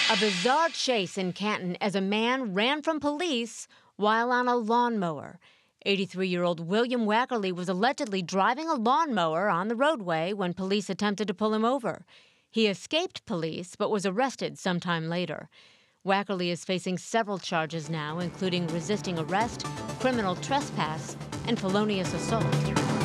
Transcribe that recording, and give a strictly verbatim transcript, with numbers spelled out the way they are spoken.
A bizarre chase in Canton as a man ran from police while on a lawnmower. eighty-three-year-old William Wackerly was allegedly driving a lawnmower on the roadway when police attempted to pull him over. He escaped police but was arrested sometime later. Wackerly is facing several charges now, including resisting arrest, criminal trespass, and felonious assault.